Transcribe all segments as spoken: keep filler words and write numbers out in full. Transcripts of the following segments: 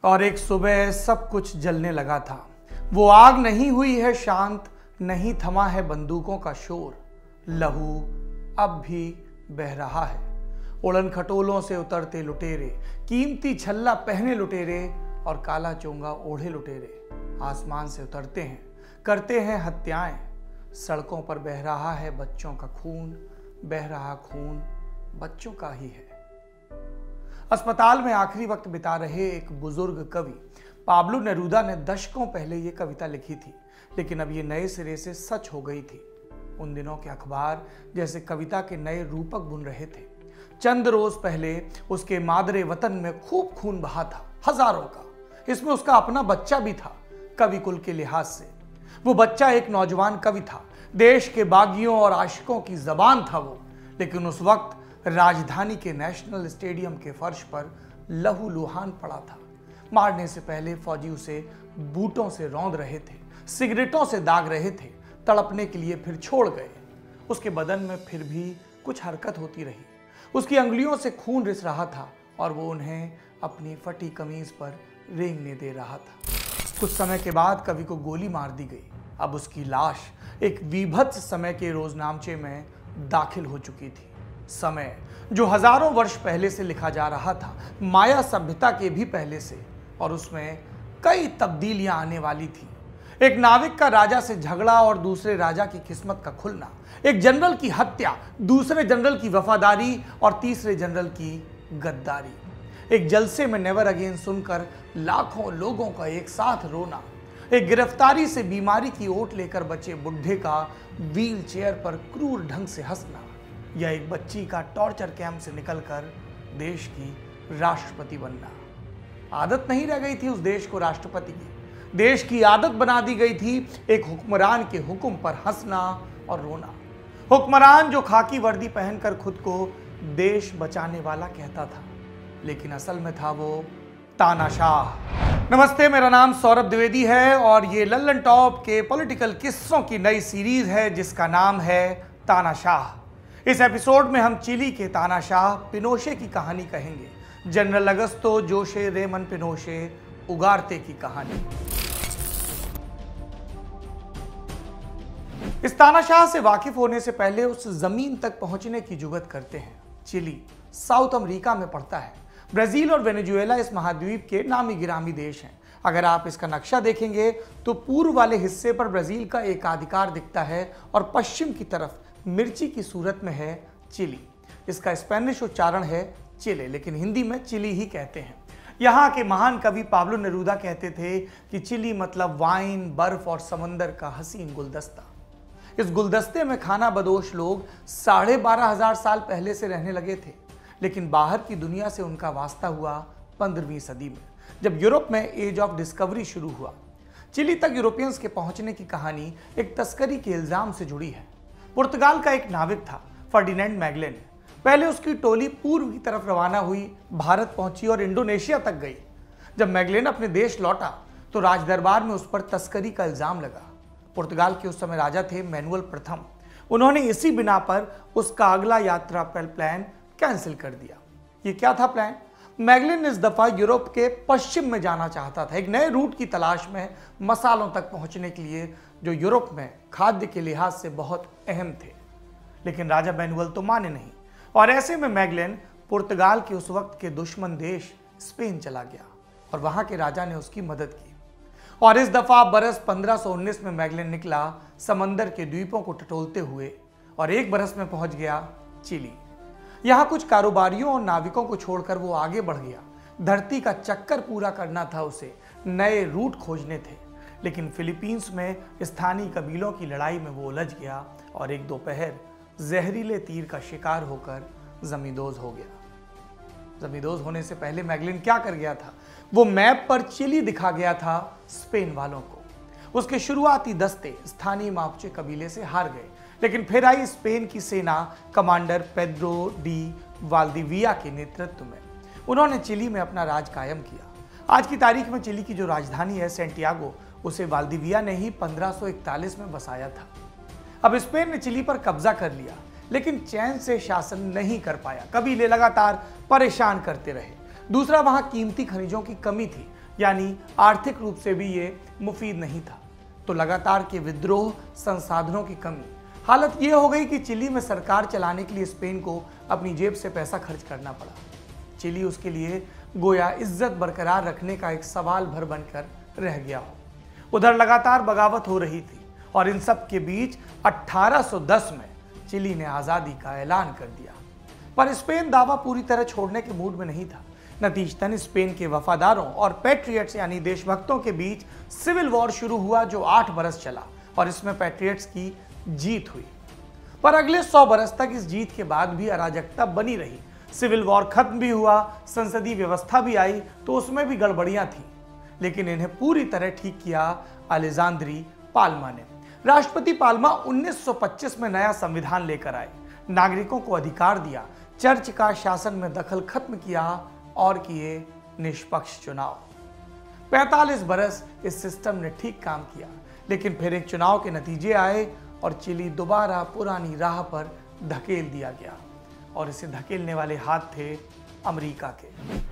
और एक सुबह सब कुछ जलने लगा था। वो आग नहीं हुई है शांत, नहीं थमा है बंदूकों का शोर, लहू अब भी बह रहा है। उड़न खटोलों से उतरते लुटेरे, कीमती छल्ला पहने लुटेरे और काला चोंगा ओढ़े लुटेरे आसमान से उतरते हैं, करते हैं हत्याएं। सड़कों पर बह रहा है बच्चों का खून, बह रहा खून बच्चों का ही है। अस्पताल में आखिरी वक्त बिता रहे एक बुजुर्ग कवि पाब्लो नेरूदा ने दशकों पहले ये कविता लिखी थी, लेकिन अब ये नए सिरे से सच हो गई थी। उन दिनों के अखबार जैसे कविता के नए रूपक बुन रहे थे। चंद रोज पहले उसके मादरे वतन में खूब खून बहा था, हजारों का। इसमें उसका अपना बच्चा भी था, कवि कुल के लिहाज से। वो बच्चा एक नौजवान कवि था, देश के बागियों और आशिकों की जबान था वो। लेकिन उस वक्त राजधानी के नेशनल स्टेडियम के फर्श पर लहू लुहान पड़ा था। मारने से पहले फौजी उसे बूटों से रौंद रहे थे, सिगरेटों से दाग रहे थे, तड़पने के लिए फिर छोड़ गए। उसके बदन में फिर भी कुछ हरकत होती रही। उसकी अंगुलियों से खून रिस रहा था और वो उन्हें अपनी फटी कमीज पर रेंगने दे रहा था। कुछ समय के बाद कवि को गोली मार दी गई। अब उसकी लाश एक विभत्स समय के रोजनामचे में दाखिल हो चुकी थी। समय जो हजारों वर्ष पहले से लिखा जा रहा था, माया सभ्यता के भी पहले से, और उसमें कई तब्दीलियां आने वाली थी। एक नाविक का राजा से झगड़ा और दूसरे राजा की किस्मत का खुलना, एक जनरल की हत्या, दूसरे जनरल की वफादारी और तीसरे जनरल की गद्दारी, एक जलसे में नेवर अगेन सुनकर लाखों लोगों का एक साथ रोना, एक गिरफ्तारी से बीमारी की ओट लेकर बचे बुढ़े का व्हील चेयर पर क्रूर ढंग से हंसना, या एक बच्ची का टॉर्चर कैंप से निकलकर देश की राष्ट्रपति बनना। आदत नहीं रह गई थी उस देश को राष्ट्रपति की, देश की आदत बना दी गई थी एक हुक्मरान के हुक्म पर हंसना और रोना। हुक्मरान जो खाकी वर्दी पहनकर खुद को देश बचाने वाला कहता था, लेकिन असल में था वो तानाशाह। नमस्ते, मेरा नाम सौरभ द्विवेदी है और ये लल्लन टॉप के पॉलिटिकल किस्सों की नई सीरीज है जिसका नाम है तानाशाह। इस एपिसोड में हम चिली के तानाशाह पिनोशे की कहानी कहेंगे, general Augusto Jose Ramon Pinochet Ugarte की कहानी। इस तानाशाह से वाकिफ होने से पहले उस जमीन तक पहुंचने की जुगत करते हैं। चिली साउथ अमेरिका में पड़ता है। ब्राजील और वेनेजुएला इस महाद्वीप के नामी गिरामी देश हैं। अगर आप इसका नक्शा देखेंगे तो पूर्व वाले हिस्से पर ब्राजील का एकाधिकार दिखता है और पश्चिम की तरफ मिर्ची की सूरत में है चिली। इसका स्पेनिश उच्चारण है चिले, लेकिन हिंदी में चिली ही कहते हैं। यहाँ के महान कवि पाब्लो नेरूदा कहते थे कि चिली मतलब वाइन, बर्फ और समंदर का हसीन गुलदस्ता। इस गुलदस्ते में खाना बदोश लोग साढ़े बारह हजार साल पहले से रहने लगे थे, लेकिन बाहर की दुनिया से उनका वास्ता हुआ पंद्रहवीं सदी में, जब यूरोप में एज ऑफ डिस्कवरी शुरू हुआ। चिली तक यूरोपियंस के पहुंचने की कहानी एक तस्करी के इल्जाम से जुड़ी है। पुर्तगाल का एक नाविक था फर्डिनेंड मैगलेन। पहले उसकी टोली पूर्व की तरफ रवाना हुई, भारत पहुंची और इंडोनेशिया तक गई। जब मैगलेन अपने देश लौटा तो राजदरबार में उस पर तस्करी का इल्जाम लगा। पुर्तगाल के उस समय राजा थे मैनुअल प्रथम। उन्होंने इसी बिना पर उसका अगला यात्रा प्लान कैंसिल कर दिया। ये क्या था प्लान? मैगलेन इस दफा यूरोप के पश्चिम में जाना चाहता था, एक नए रूट की तलाश में, मसालों तक पहुंचने के लिए जो यूरोप में खाद्य के लिहाज से बहुत अहम थे। लेकिन राजा मैनुअल तो माने नहीं और ऐसे में मैगलेन पुर्तगाल के उस वक्त के दुश्मन देश स्पेन चला गया और वहां के राजा ने उसकी मदद की। और इस दफा बरस पंद्रह सौ उन्नीस में मैगलेन निकला समंदर के द्वीपों को टटोलते हुए और एक बरस में पहुंच गया चिली। यहाँ कुछ कारोबारियों और नाविकों को छोड़कर वो आगे बढ़ गया। धरती का चक्कर पूरा करना था उसे, नए रूट खोजने थे। लेकिन फिलीपींस में स्थानीय कबीलों की लड़ाई में वो उलझ गया और एक दोपहर जहरीले तीर का शिकार होकर जमींदोज हो गया। जमींदोज होने से पहले मैगलेन क्या कर गया था? वो मैप पर चिली दिखा गया था स्पेन वालों को। उसके शुरुआती दस्ते स्थानीय मापुचे कबीले से हार गए, लेकिन फिर आई स्पेन की सेना कमांडर पेड्रो डी वाल्दिविया के नेतृत्व में। उन्होंने चिली में अपना राज कायम किया। आज की तारीख में चिली की जो राजधानी है सैंटियागो, उसे वाल्दिविया ने ही पंद्रह सौ इकतालीस में बसाया था। अब स्पेन ने चिली पर कब्जा कर लिया, लेकिन चैन से शासन नहीं कर पाया। कबीले लगातार परेशान करते रहे। दूसरा, वहां कीमती खनिजों की कमी थी। यानी आर्थिक रूप से भी ये मुफीद नहीं था। तो लगातार के विद्रोह, संसाधनों की कमी, हालत ये हो गई कि चिली में सरकार चलाने के लिए स्पेन को अपनी जेब से पैसा खर्च करना पड़ा। चिली उसके लिए गोया इज्जत बरकरार रखने का एक सवाल भर बनकर रह गया हो। उधर लगातार बगावत हो रही थी और इन सब के बीच अठारह सौ दस में चिली ने आज़ादी का ऐलान कर दिया। पर स्पेन दावा पूरी तरह छोड़ने के मूड में नहीं था। नतीजतन स्पेन के वफादारों और पैट्रियट्स यानी देशभक्तों के बीच सिविल वॉर शुरू हुआ, जो आठ बरस चला और इसमें पैट्रियट्स की जीत हुई। पर अगले सौ बरस तक इस जीत के बाद भी अराजकता बनी रही। सिविल वॉर खत्म भी हुआ, संसदीय व्यवस्था भी आई, तो उसमें भी गड़बड़ियां थी, लेकिन इन्हें पूरी तरह ठीक किया अलेजांद्री पाल्मा ने। राष्ट्रपति पाल्मा उन्नीस सौ पच्चीस में नया संविधान लेकर आए, नागरिकों को अधिकार दिया, चर्च का शासन में दखल खत्म किया और किए निष्पक्ष चुनाव। पैंतालीस बरस इस सिस्टम ने ठीक काम किया, लेकिन फिर एक चुनाव के नतीजे आए और चिली दोबारा पुरानी राह पर धकेल दिया गया, और इसे धकेलने वाले हाथ थे अमेरिका के।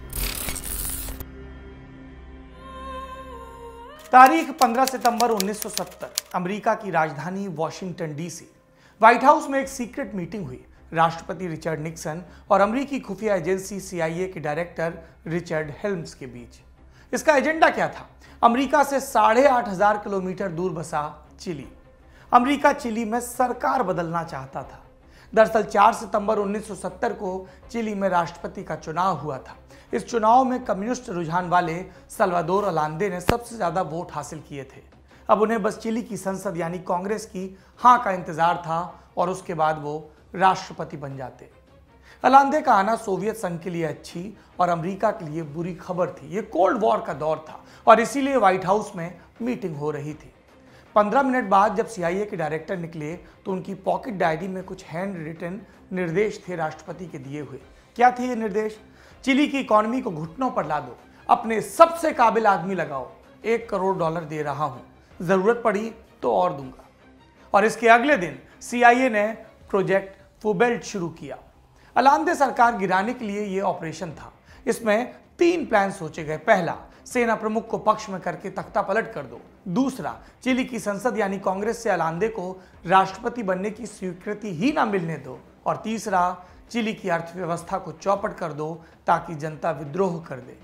तारीख पंद्रह सितंबर उन्नीस सौ सत्तर, अमेरिका की राजधानी वॉशिंगटन डीसी। व्हाइट हाउस में एक सीक्रेट मीटिंग हुई राष्ट्रपति रिचर्ड निक्सन और अमेरिकी खुफिया एजेंसी सीआईए के डायरेक्टर रिचर्ड हेल्म्स के बीच। इसका एजेंडा क्या था? अमेरिका से साढ़े आठ हजार किलोमीटर दूर बसा चिली। अमेरिका चिली में सरकार बदलना चाहता था। दरअसल चार सितंबर उन्नीस सौ सत्तर को चिली में राष्ट्रपति का चुनाव हुआ था। इस चुनाव में कम्युनिस्ट रुझान वाले साल्वाडोर अलांदे ने सबसे ज्यादा वोट हासिल किए थे। अब उन्हें बस चिली की संसद यानी कांग्रेस की हाँ का इंतजार था और उसके बाद वो राष्ट्रपति बन जाते। अलांदे का आना सोवियत संघ के लिए अच्छी और अमेरिका के लिए बुरी खबर थी। ये कोल्ड वॉर का दौर था और इसीलिए व्हाइट हाउस में मीटिंग हो रही थी। पंद्रह मिनट बाद जब सीआईए के डायरेक्टर निकले तो उनकी पॉकेट डायरी में कुछ हैंड रिटन निर्देश थे राष्ट्रपति के दिए हुए। क्या थे ये निर्देश? चिली की इकोनॉमी को घुटनों पर ला दो, अपने सबसे काबिल आदमी लगाओ, एक करोड़ डॉलर दे रहा हूं, जरूरत पड़ी तो और दूंगा। और इसके अगले दिन सीआईए ने प्रोजेक्ट फुबेल्ट शुरू किया। अलांदे सरकार गिराने के लिए यह ऑपरेशन था। इसमें तीन प्लान सोचे गए। पहला, सेना प्रमुख को पक्ष में करके तख्ता पलट कर दो। दूसरा, चिली की संसद यानी कांग्रेस से अलांदे को राष्ट्रपति बनने की स्वीकृति ही ना मिलने दो। और तीसरा, चिली की अर्थव्यवस्था को चौपट कर दो ताकि जनता विद्रोह कर दे।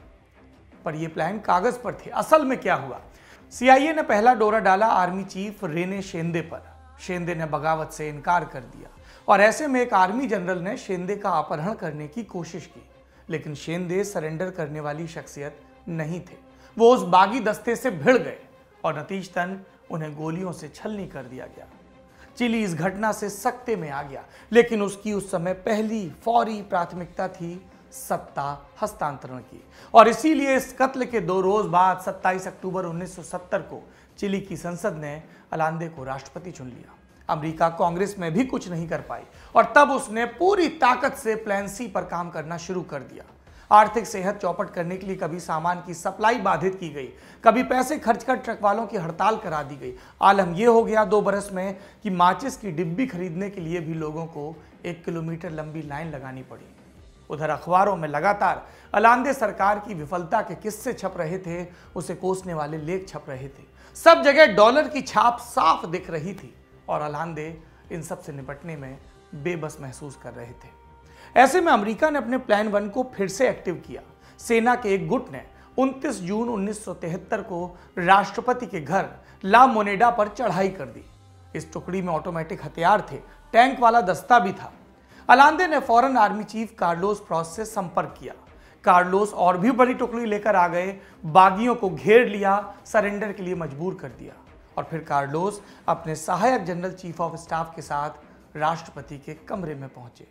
पर यह प्लान कागज पर थे। असल में क्या हुआ? सीआईए ने पहला डोरा डाला आर्मी चीफ रेने शेंदे पर। शेंदे ने बगावत से इनकार कर दिया और ऐसे में एक आर्मी जनरल ने शेंदे का अपहरण करने की कोशिश की, लेकिन शेंदे सरेंडर करने वाली शख्सियत नहीं थे। वो उस बागी दस्ते से भिड़ गए और नतीजतन उन्हें गोलियों से छलनी कर दिया गया। चिली इस घटना से सकते में आ गया, लेकिन उसकी उस समय पहली फौरी प्राथमिकता थी सत्ता हस्तांतरण की। और इसीलिए इस कत्ल के दो रोज बाद सत्ताईस अक्टूबर उन्नीस सौ सत्तर को चिली की संसद ने अलांदे को राष्ट्रपति चुन लिया। अमेरिका कांग्रेस में भी कुछ नहीं कर पाई और तब उसने पूरी ताकत से प्लान सी पर काम करना शुरू कर दिया। आर्थिक सेहत चौपट करने के लिए कभी सामान की सप्लाई बाधित की गई, कभी पैसे खर्च कर ट्रक वालों की हड़ताल करा दी गई। आलम यह हो गया दो बरस में कि माचिस की डिब्बी खरीदने के लिए भी लोगों को एक किलोमीटर लंबी लाइन लगानी पड़ी। उधर अखबारों में लगातार अलांदे सरकार की विफलता के किस्से छप रहे थे, उसे कोसने वाले लेख छप रहे थे। सब जगह डॉलर की छाप साफ दिख रही थी और अलांदे इन सब से निपटने में बेबस महसूस कर रहे थे। ऐसे में अमेरिका ने अपने प्लान वन को फिर से एक्टिव किया। सेना के एक गुट ने उनतीस जून उन्नीस सौ तिहत्तर को राष्ट्रपति के घर ला मोनेडा पर चढ़ाई कर दी। इस टुकड़ी में ऑटोमेटिक हथियार थे, टैंक वाला दस्ता भी था। अलांदे ने फौरन आर्मी चीफ कार्लोस प्रॉस से संपर्क किया। कार्लोस और भी बड़ी टुकड़ी लेकर आ गए, बागियों को घेर लिया, सरेंडर के लिए मजबूर कर दिया। और फिर कार्लोस अपने सहायक जनरल चीफ ऑफ स्टाफ के साथ राष्ट्रपति के कमरे में पहुंचे।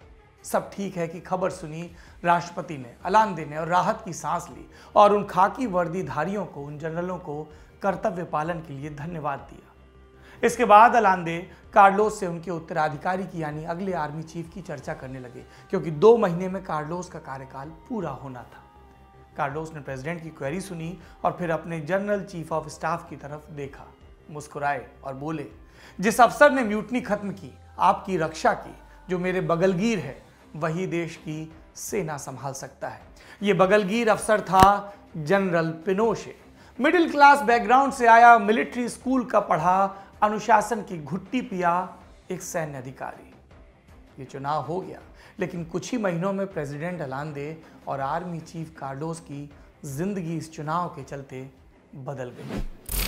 सब ठीक है कि खबर सुनी राष्ट्रपति ने, अलांदे ने और राहत की सांस ली और उन खाकी वर्दीधारियों को, उन जनरलों को कर्तव्य पालन के लिए धन्यवाद दिया। इसके बाद अलांदे कार्लोस से उनके उत्तराधिकारी की यानी अगले आर्मी चीफ की चर्चा करने लगे, क्योंकि दो महीने में कार्लोस का कार्यकाल पूरा होना था। कार्लोस ने प्रेसिडेंट की क्वेरी सुनी और फिर अपने जनरल चीफ ऑफ स्टाफ की तरफ देखा, मुस्कुराए और बोले, जिस अफसर ने म्यूटनी खत्म की, आपकी रक्षा की, जो मेरे बगलगीर है, वही देश की सेना संभाल सकता है। ये बगलगीर अफसर था general Pinochet. Middle class background से आया, मिलिट्री स्कूल का पढ़ा, अनुशासन की घुट्टी पिया एक सैन्य अधिकारी। ये चुनाव हो गया, लेकिन कुछ ही महीनों में प्रेसिडेंट अलांदे और आर्मी चीफ कार्डोस की जिंदगी इस चुनाव के चलते बदल गई।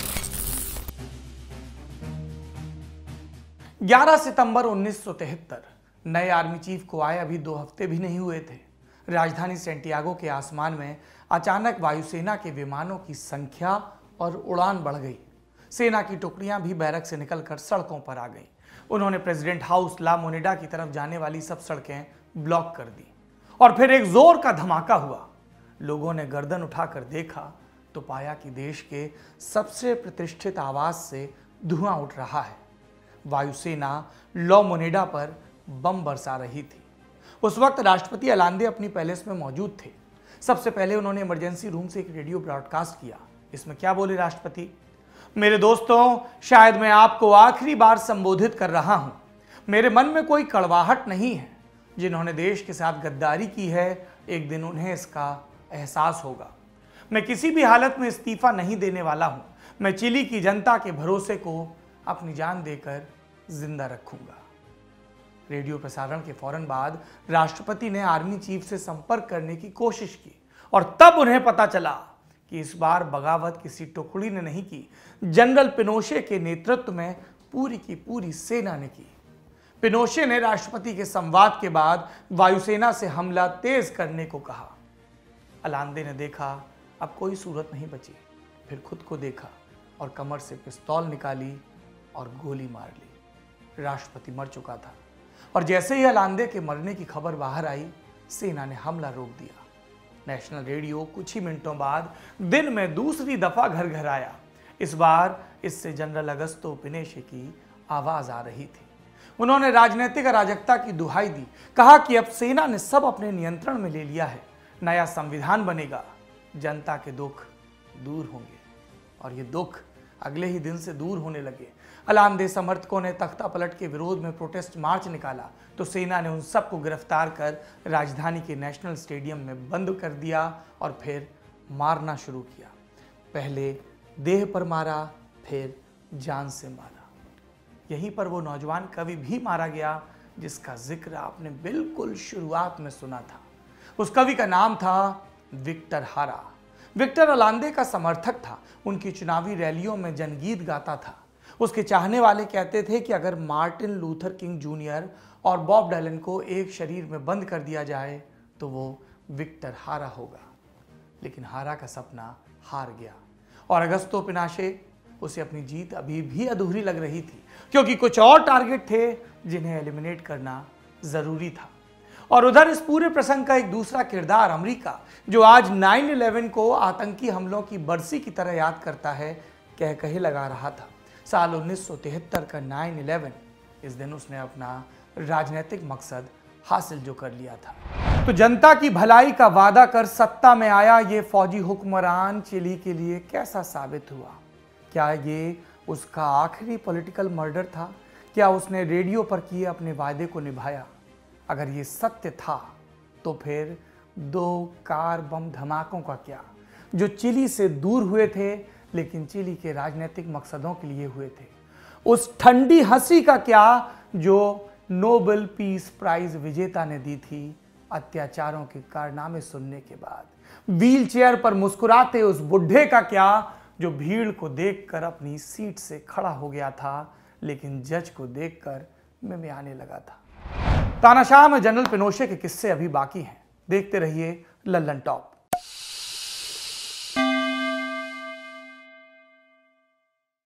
ग्यारह सितंबर उन्नीस सौ तिहत्तर, नए आर्मी चीफ को आए अभी दो हफ्ते भी नहीं हुए थे। राजधानी सेंटियागो के आसमान में अचानक वायुसेना के विमानों की संख्या और उड़ान बढ़ गई। सेना की टुकड़ियां भी बैरक से निकलकर सड़कों पर आ गईं। उन्होंने प्रेसिडेंट हाउस ला मोनिडा की तरफ जाने वाली सब सड़कें ब्लॉक कर दी और फिर एक जोर का धमाका हुआ। लोगों ने गर्दन उठाकर देखा तो पाया कि देश के सबसे प्रतिष्ठित आवास से धुआं उठ रहा है। वायुसेना ला मोनिडा पर बम बरसा रही थी। उस वक्त राष्ट्रपति अलांदे अपनी पैलेस में मौजूद थे। सबसे पहले उन्होंने इमरजेंसी रूम से एक रेडियो ब्रॉडकास्ट किया। इसमें क्या बोले राष्ट्रपति? मेरे दोस्तों, शायद मैं आपको आखिरी बार संबोधित कर रहा हूं। मेरे मन में कोई कड़वाहट नहीं है। जिन्होंने देश के साथ गद्दारी की है, एक दिन उन्हें इसका एहसास होगा। मैं किसी भी हालत में इस्तीफा नहीं देने वाला हूं। मैं चिली की जनता के भरोसे को अपनी जान देकर जिंदा रखूंगा। रेडियो प्रसारण के फौरन बाद राष्ट्रपति ने आर्मी चीफ से संपर्क करने की कोशिश की और तब उन्हें पता चला कि इस बार बगावत किसी टुकड़ी ने नहीं की, जनरल पिनोशे के नेतृत्व में पूरी की पूरी सेना ने की। पिनोशे ने राष्ट्रपति के संवाद के बाद वायुसेना से हमला तेज करने को कहा। अलांदे ने देखा अब कोई सूरत नहीं बची। फिर खुद को देखा और कमर से पिस्तौल निकाली और गोली मार ली। राष्ट्रपति मर चुका था और जैसे ही अलांदे के मरने की खबर बाहर आई, सेना ने हमला रोक दिया। नेशनल रेडियो कुछ ही मिनटों बाद दिन में दूसरी दफा घर घर आया। इस बार इससे जनरल अगस्तो पिनोशे की आवाज आ रही थी। उन्होंने राजनीतिक अराजकता की दुहाई दी। कहा कि अब सेना ने सब अपने नियंत्रण में ले लिया है। नया संविधान बनेगा, जनता के दुख दूर होंगे। और ये दुख अगले ही दिन से दूर होने लगे। अलांदे समर्थकों ने तख्ता पलट के विरोध में प्रोटेस्ट मार्च निकाला तो सेना ने उन सबको गिरफ्तार कर राजधानी के नेशनल स्टेडियम में बंद कर दिया और फिर मारना शुरू किया। पहले देह पर मारा, फिर जान से मारा। यहीं पर वो नौजवान कवि भी मारा गया जिसका जिक्र आपने बिल्कुल शुरुआत में सुना था। उस कवि का नाम था विक्टर हारा। विक्टर अलांदे का समर्थक था। उनकी चुनावी रैलियों में जनगीत गाता था। उसके चाहने वाले कहते थे कि अगर मार्टिन लूथर किंग जूनियर और बॉब डायलन को एक शरीर में बंद कर दिया जाए तो वो विक्टर हारा होगा। लेकिन हारा का सपना हार गया और अगस्तो पिनोशे उसे अपनी जीत अभी भी अधूरी लग रही थी, क्योंकि कुछ और टारगेट थे जिन्हें एलिमिनेट करना जरूरी था। और उधर इस पूरे प्रसंग का एक दूसरा किरदार अमेरिका, जो आज नाइन इलेवन को आतंकी हमलों की बरसी की तरह याद करता है, कह कहे लगा रहा था। साल उन्नीस सौ तिहत्तर का नाइन इलेवन, इस दिन उसने अपना राजनीतिक मकसद हासिल जो कर लिया था। तो जनता की भलाई का वादा कर सत्ता में आया ये फौजी हुक्मरान चिली के लिए कैसा साबित हुआ? क्या ये उसका आखिरी पॉलिटिकल मर्डर था? क्या उसने रेडियो पर किए अपने वादे को निभाया? अगर ये सत्य था तो फिर दो कार बम धमाकों का क्या, जो चिली से दूर हुए थे लेकिन चिली के राजनीतिक मकसदों के लिए हुए थे? उस ठंडी हंसी का क्या जो नोबेल पीस प्राइज विजेता ने दी थी अत्याचारों के कारनामे सुनने के बाद? व्हीलचेयर पर मुस्कुराते उस बुढ़े का क्या जो भीड़ को देखकर अपनी सीट से खड़ा हो गया था लेकिन जज को देखकर मिमियाने लगा था? तानाशाह में जनरल पिनोशे के किस्से अभी बाकी हैं। देखते रहिए लल्लन टॉप।